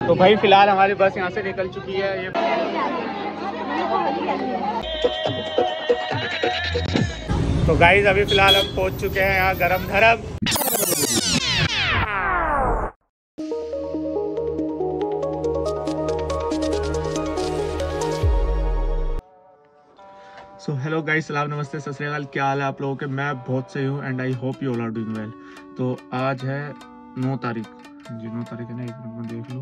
तो भाई फिलहाल हमारी बस यहाँ से निकल चुकी है। ये तो गाइस अभी फिलहाल हम पहुँच चुके हैं यहाँ गरम धरम। सो हेलो गाइस, सलाम नमस्ते सत श्री अकाल। क्या हाल है आप लोगों के? मैं बहुत सही हूँ and I hope you all are doing well. तो आज है 9 तारीख जी, 9 तारीख है ना, एक मिनट में देख लूँ।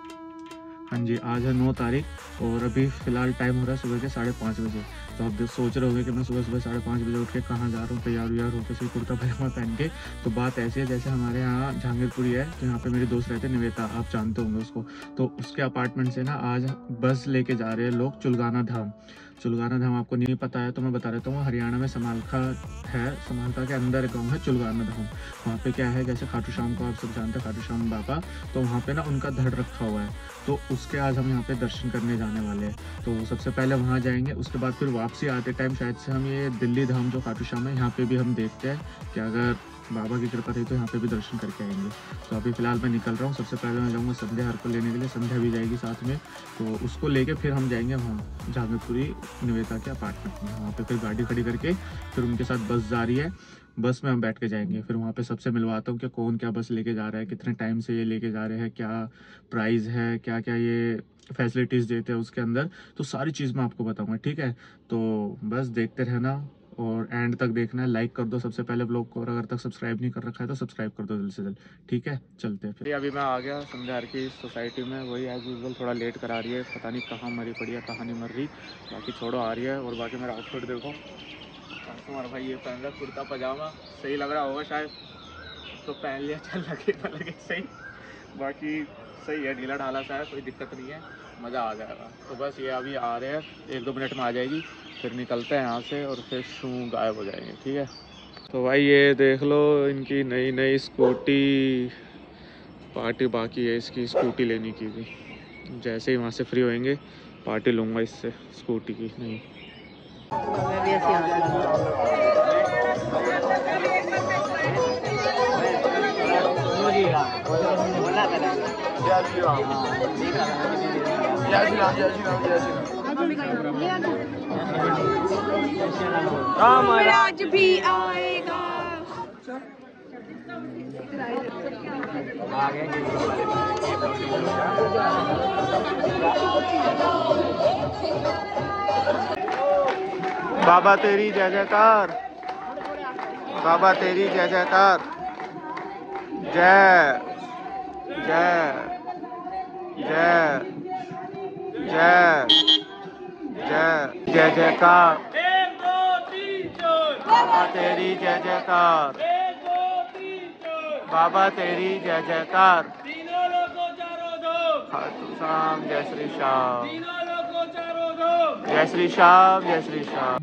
हाँ जी, आज है 9 तारीख और अभी फ़िलहाल टाइम हो रहा है सुबह के 5:30 बजे। तो आप सोच रहे होंगे कि मैं सुबह 5:30 बजे उठ के कहाँ जा रहा हूँ, तैयार होकर सिर्फ कुर्ता पजामा पहन के। तो बात ऐसी है, जैसे हमारे यहाँ जहांगीरपुरी है, तो यहाँ पे मेरे दोस्त रहते हैं निवेता, आप जानते होंगे उसको। तो उसके अपार्टमेंट से ना आज बस लेके जा रहे हैं लोग चुलगाना धाम। चुलगाना धाम आपको नहीं पता है तो मैं बता देता हूँ, हरियाणा में समालखा है, समालखा के अंदर गाँव है चुलगाना धाम। वहाँ पे क्या है, जैसे खाटू श्याम को आप सब जानते हैं, खाटू श्याम बाबा, तो वहाँ पे ना उनका धड़ रखा हुआ है। तो उसके आज हम यहाँ पे दर्शन करने जाने वाले हैं। तो सबसे पहले वहाँ जाएंगे, उसके बाद फिर वापसी आते टाइम शायद से हम ये दिल्ली धाम जो खाटू श्याम है यहाँ पे भी हम देखते हैं कि अगर बाबा की कृपा रही तो यहाँ पे भी दर्शन करके आएंगे। तो अभी फिलहाल मैं निकल रहा हूँ। सबसे पहले मैं जाऊँगा संध्या हर को लेने के लिए, संध्या भी जाएगी साथ में। तो उसको लेके फिर हम जाएंगे वहाँ जहांगीरपुरी निवेता के अपार्टमेंट में। वहाँ पे फिर गाड़ी खड़ी करके फिर उनके साथ बस जा रही है, बस में हम बैठ के जाएंगे। फिर वहाँ पे सबसे मिलवाता हूँ कि कौन क्या बस लेके जा रहा है, कितने टाइम से ये लेके जा रहे हैं, क्या प्राइस है, क्या क्या ये फैसिलिटीज़ देते हैं उसके अंदर। तो सारी चीज़ मैं आपको बताऊँगा, ठीक है? तो बस देखते रहना और एंड तक देखना है। लाइक कर दो सबसे पहले व्लॉग को, और अगर तक सब्सक्राइब नहीं कर रखा है तो सब्सक्राइब कर दो जल्द से जल्द, ठीक है? चलते हैं फिर। अभी मैं आ गया संध्यार की सोसाइटी में। वही एज यूजुअल थोड़ा लेट करा रही है, पता नहीं कहाँ मरी पड़ी है, कहाँ नहीं मर रही। बाकी छोड़ो, आ रही है। और बाकी मेरा आउटफिट देखो, तुम्हारा भाई ये पहन रहा कुर्ता पजामा, सही लग रहा होगा शायद, तो पहन लिया, चल लगे ना लगे सही। बाकी सही है, ढीला ढाला सा है, कोई दिक्कत नहीं है, मज़ा आ जाएगा। तो बस ये अभी आ रहे हैं, 1-2 मिनट में आ जाएगी, फिर निकलते हैं यहाँ से और फिर शू गायब हो जाएंगे, ठीक है? तो भाई ये देख लो इनकी नई नई स्कूटी, पार्टी बाकी है इसकी स्कूटी लेने की भी। जैसे ही वहाँ से फ्री होएंगे पार्टी लूँगा इससे स्कूटी की। नहीं आज भी आएगा। बाबा तेरी जय जयकार, बाबा तेरी जय जयकार, जय जय जय जय जय जय जयकार, बाबा तेरी जय जयकार, बाबा तेरी जय जयकार, खाटू श्याम जय श्री श्याम, जय श्री श्याम, जय श्री श्याम।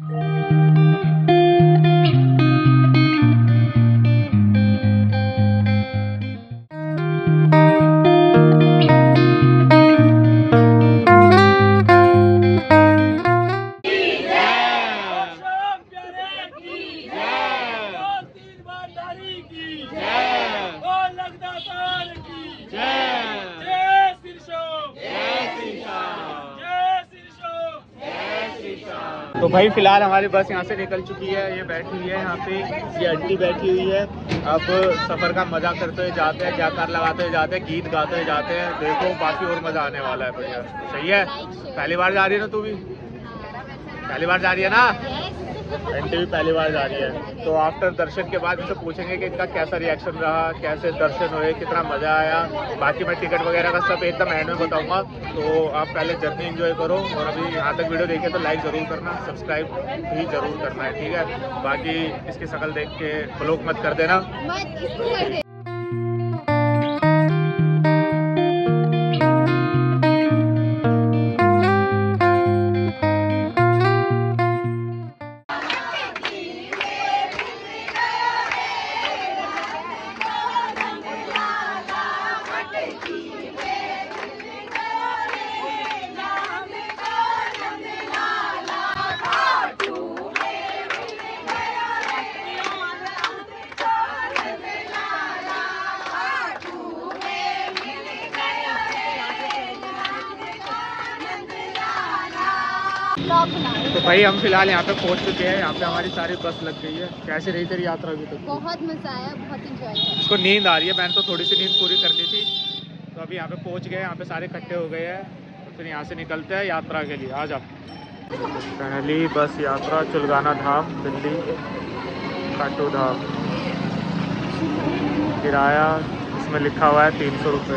तो भाई फिलहाल हमारी बस यहाँ से निकल चुकी है, ये बैठी हुई है यहाँ पे, ये आंटी बैठी हुई है। अब सफ़र का मजा करते हुए जाते हैं, जयकार लगाते हुए जाते हैं, गीत गाते हुए जाते हैं। देखो बाकी और मज़ा आने वाला है, बढ़िया। सही है, पहली बार जा रही है ना तू भी? पहली बार जा रही है ना? आंटी भी पहली बार जा रही है। तो आफ्टर दर्शन के बाद इनसे पूछेंगे कि इनका कैसा रिएक्शन रहा, कैसे दर्शन हुए, कितना मज़ा आया। बाकी मैं टिकट वगैरह का सब एकदम एंड में बताऊंगा। तो आप पहले जर्नी एंजॉय करो, और अभी यहाँ तक वीडियो देखे तो लाइक ज़रूर करना, सब्सक्राइब भी ज़रूर करना है, ठीक है? बाकी इसकी शक्ल देख के ब्लॉक मत कर देना। तो भाई हम फिलहाल यहाँ पे पहुँच चुके हैं। यहाँ पे हमारी सारी बस लग गई है। कैसे रही तेरी यात्रा अभी तक? बहुत मजा आया, बहुत एंजॉय किया। इसको नींद आ रही है, मैंने तो थोड़ी सी नींद पूरी कर ली थी। तो अभी यहाँ पे पहुँच गए, यहाँ पे सारे इकट्ठे हो गए हैं। तो फिर यहाँ से निकलते हैं यात्रा के लिए। आ जाओ। फाइनली बस यात्रा चुलगाना धाम दिल्ली खाटू धाम। किराया इसमें लिखा हुआ है 300 रुपये।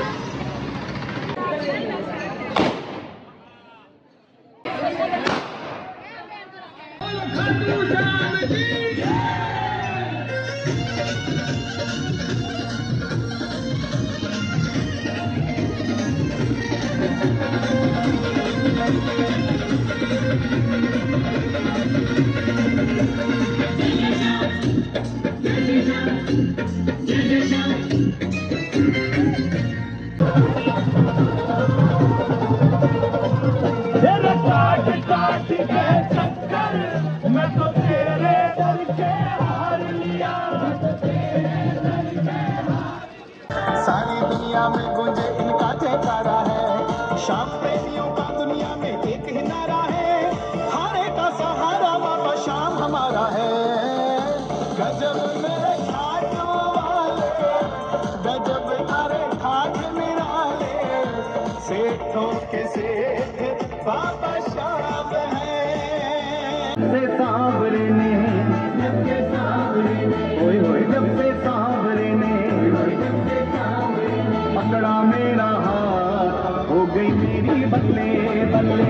सारी दुनिया में गुंजे इनका जयकारा है। शाम प्रेमियों का दुनिया में एक ही नारा है, हारे का सहारा बाबा शाम हमारा है। गजब मेरे खाटू वाले, गजब तारे खाट निराले, सेठों के सेठ बाबा शाम है। से सांवरे ने जब से सांवरे ने ओए ओए जब से सांवरे ने पकड़ा मेरा हाथ, हो गई मेरी बल्ले बल्ले।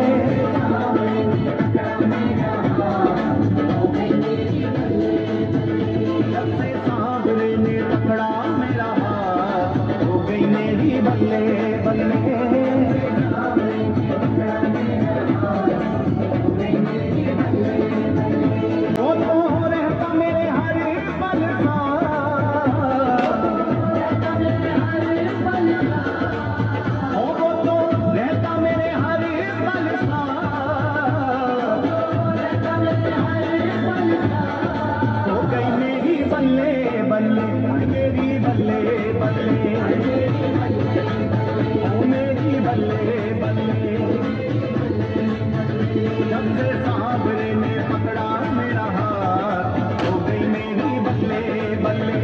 जब से सांवरे ने पकड़ा मेरा हाथ, हो गई मेरी बल्ले बल्ले। वो तो रहता मेरे हर पल सा, वो तो रहता मेरे हर पल सा, हो गई मेरी बल्ले बल्ले, मेरी बल्ले बल्ले, मेरी बल्ले बल्ले। जब से सांवरे ने पकड़ा मेरा हाथ, हो गई मेरी बल्ले बल्ले।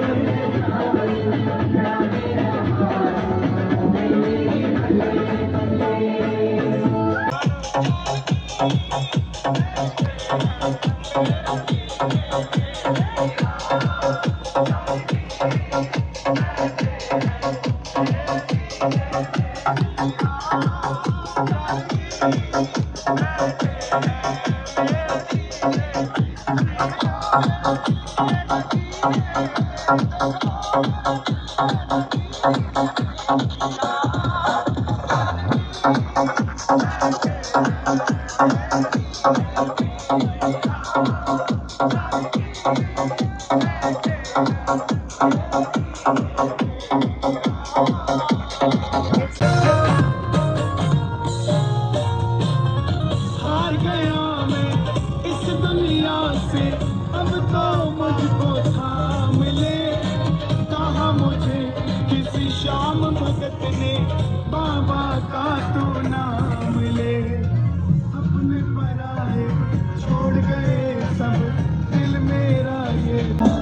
हार गया मैं इस दुनिया से, अब तो मुझको थाम ले। कहा मुझे किसी शाम भगत ने, बाबा का तू नाम ले। अपने पराए छोड़ गए सब, दिल मेरा ये।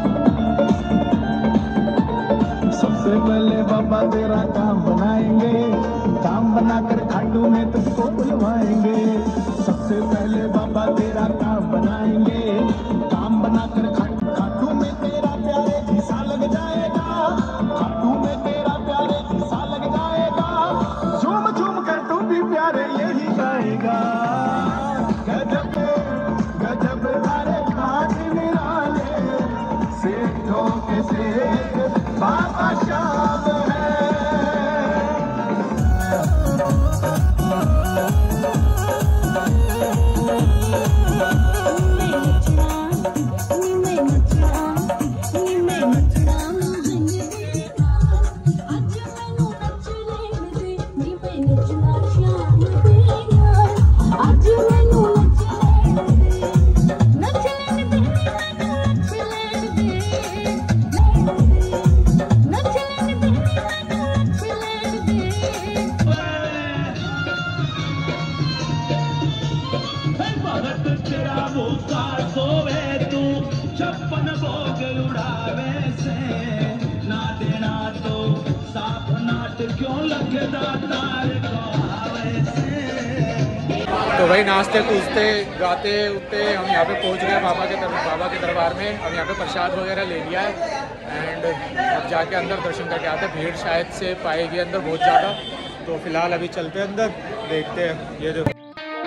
सबसे पहले बाबा तेरा काम बनाएंगे, काम बनाकर खाटू में तुझको बुलवाएंगे। सबसे पहले बाबा तेरा काम बनाएंगे, काम बनाकर खाटू में तेरा प्यारे झीसा लग जाएगा, खाटू में तेरा प्यारे झीसा लग जाएगा। झूम झूम कर तू भी प्यारे यही गाएगा। गजब गजब तारे खाट निराले, सेठों के सेठ बाबा शाम है। तो भाई नाश्ते कूदते गाते उठते हम यहाँ पे पहुँच गए बाबा के दरबार में। अब यहाँ पे प्रसाद वगैरह ले लिया है एंड अब जाके अंदर दर्शन करके आते हैं। भीड़ शायद से पाएगी अंदर बहुत ज़्यादा, तो फिलहाल अभी चलते हैं अंदर, देखते हैं। ये देखो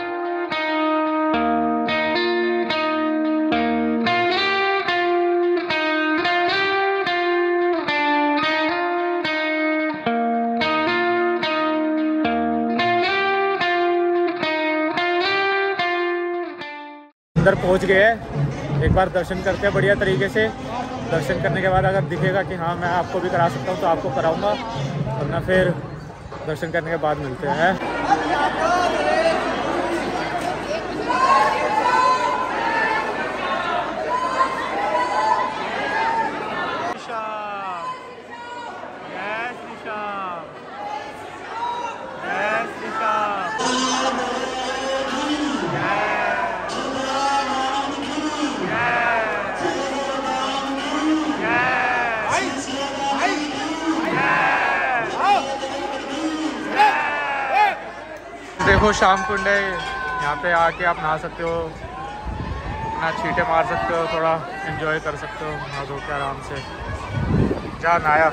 अंदर पहुंच गए हैं। एक बार दर्शन करते हैं बढ़िया तरीके से। दर्शन करने के बाद अगर दिखेगा कि हाँ मैं आपको भी करा सकता हूँ तो आपको कराऊंगा, वरना फिर दर्शन करने के बाद मिलते हैं। देखो शाम कुंड है, यहाँ पे आके आप नहा सकते हो, अपना छींटे मार सकते हो, थोड़ा एंजॉय कर सकते हो, नहा धो के आराम से। जा नहाया।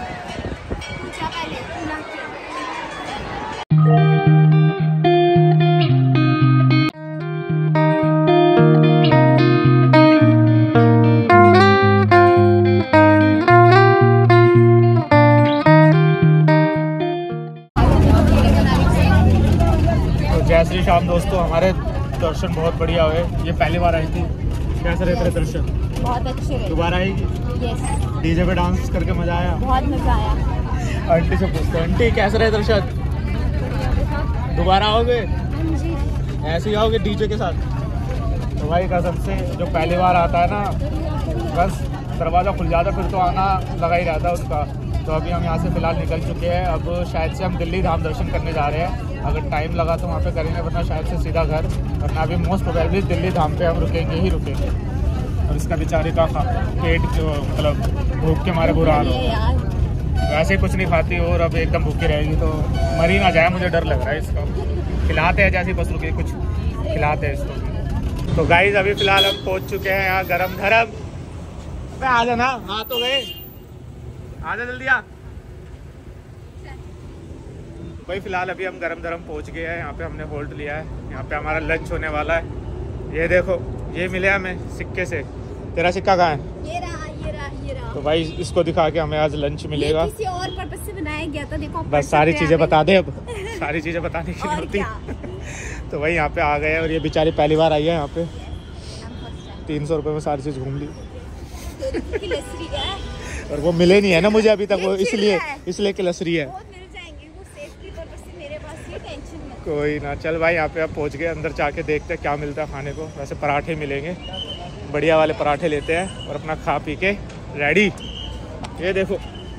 जय श्री श्याम दोस्तों, हमारे दर्शन बहुत बढ़िया हुए। ये पहली बार आई थी, कैसे रहे तेरे दर्शन? बहुत अच्छे रहे। दोबारा आएगी? यस। डीजे पे डांस करके मजा आया? बहुत मजा आया। आंटी से पूछते, आंटी कैसे रहे दर्शन? दोबारा आओगे? ऐसे ही आओगे डीजे के साथ? तो भाई कसम से जो पहली बार आता है ना, बस दरवाज़ा खुल जाता, फिर तो आना लगा ही रहता है उसका। तो अभी हम यहाँ से फ़िलहाल निकल चुके हैं। अब शायद से हम दिल्ली धाम दर्शन करने जा रहे हैं। अगर टाइम लगा तो वहाँ पे करेंगे, वरना शायद से सीधा घर, वरना अभी मोस्ट प्रोबेबली दिल्ली धाम पे हम रुकेंगे ही रुकेंगे। और इसका बेचारे का पेट जो मतलब भूख के मारे बुरा हाल हो, वैसे कुछ नहीं खाती और अब एकदम भूखी रहेगी तो मर ही ना जाए, मुझे डर लग रहा है इसका। खिलाते हैं जैसे बस रुके, कुछ खिलाते हैं इसको। तो गाइस अभी फ़िलहाल हम पहुँच चुके हैं यहाँ गरम धरम। आ जाना, हाँ तो गए, आजा जल्दी आ भाई। फिलहाल अभी हम गरम धरम पहुंच गए हैं। यहाँ पे हमने होल्ड लिया है, यहाँ पे हमारा लंच होने वाला है। ये देखो, ये मिले हमें सिक्के से। तेरा सिक्का कहाँ है? ये रहा, ये रहा, ये रहा। तो भाई इसको दिखा के हमें आज लंच मिलेगा। ये किसी और पर्पस से बनाया गया था, देखो। बस सारी चीजें बता दे अब। सारी चीजें बताने की होती। तो भाई यहाँ पे आ गए और ये बेचारी पहली बार आई है यहाँ पे। 300 रुपये में सारी चीज घूम ली। और वो मिले नहीं है ना मुझे अभी तक, वो इसलिए किलसरी है। कोई ना, चल भाई यहाँ पे आप पहुँच गए। अंदर जाके देखते हैं क्या मिलता है खाने को। वैसे पराठे मिलेंगे, बढ़िया वाले पराठे लेते हैं और अपना खा पी के रेडी। ये देखो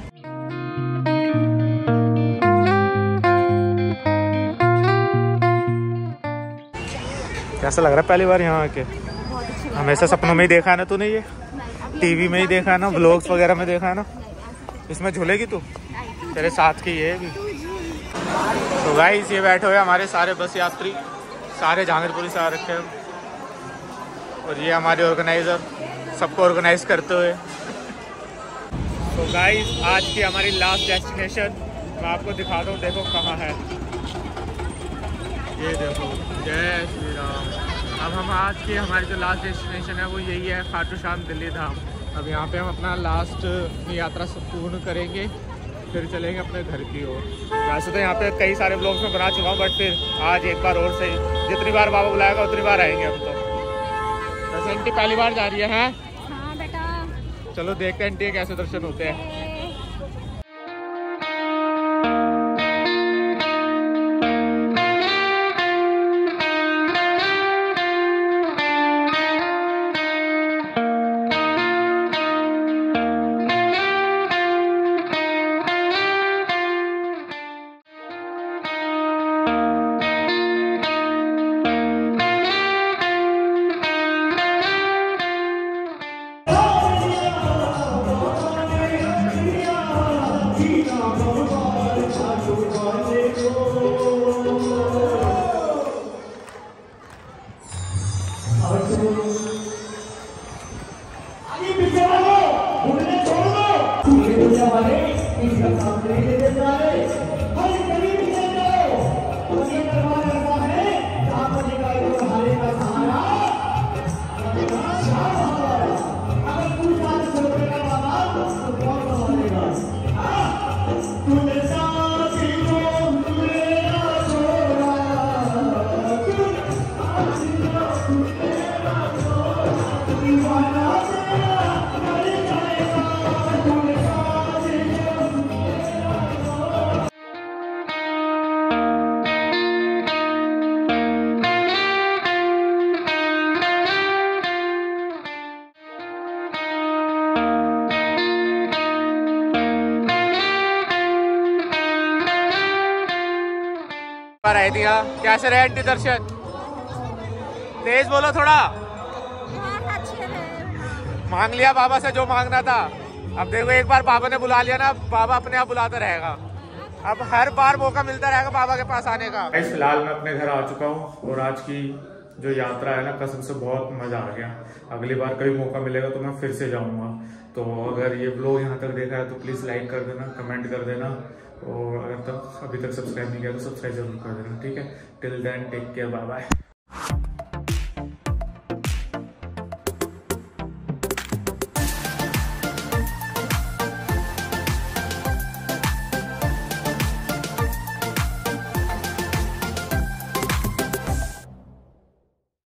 कैसा लग रहा है पहली बार यहाँ आके? हमेशा सपनों में ही देखा है ना तूने, ये टीवी में ही देखा है ना, व्लॉग्स वगैरह में देखा है ना। इसमें झूलेगी तू? तेरे साथ की ये भी। तो गाइस ये बैठे हुए हमारे सारे बस यात्री, सारे जहांगीरपुरी से आ रखे हैं। और ये हमारे ऑर्गेनाइज़र सबको ऑर्गेनाइज करते हुए। तो गाइस आज की हमारी लास्ट डेस्टिनेशन मैं आपको दिखाता हूँ, देखो कहाँ है। ये देखो, जय श्री राम। अब हम आज की हमारी जो लास्ट डेस्टिनेशन है वो यही है, खाटू श्याम दिल्ली धाम। अब यहाँ पे हम अपना लास्ट यात्रा पूर्ण करेंगे, फिर चलेंगे अपने घर की ओर। वैसे तो यहाँ पे कई सारे ब्लॉग्स में बना चुका हूँ, बट फिर आज एक बार और सही, जितनी बार बाबा बुलाएगा उतनी बार आएंगे हम तो। वैसे आंटी पहली बार जा रही है? हाँ बेटा। चलो देखते हैं आंटी कैसे दर्शन होते हैं। रही थी। कैसे रहे आंटी दर्शन? तेज बोलो थोड़ा। मांग लिया बाबा से जो मांगना था। अब देखो एक बार बाबा ने बुला लिया ना, बाबा अपने आप बुलाता रहेगा। अब हर बार मौका मिलता रहेगा बाबा के पास आने का। फिलहाल मैं अपने घर आ चुका हूँ और आज की जो यात्रा है ना, कसम से बहुत मजा आ गया। अगली बार कभी मौका मिलेगा तो मैं फिर से जाऊंगा। तो अगर ये व्लॉग यहाँ तक देखा है तो प्लीज लाइक कर देना, कमेंट कर देना, और अगर अभी तक सब्सक्राइब नहीं किया तो सब्सक्राइब जरूर कर देना। ठीक है, till then take care, bye bye.